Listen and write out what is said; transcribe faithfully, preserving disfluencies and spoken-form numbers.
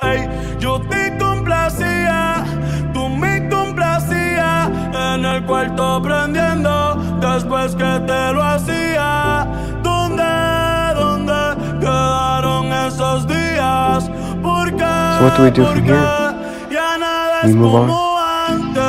ey. Yo te complacía, tú me complacías. En el cuarto prendiendo, después que te lo hacía. ¿Dónde, dónde quedaron esos días? ¿Por qué? So what do we do from here? Ya nada We es move on. como antes.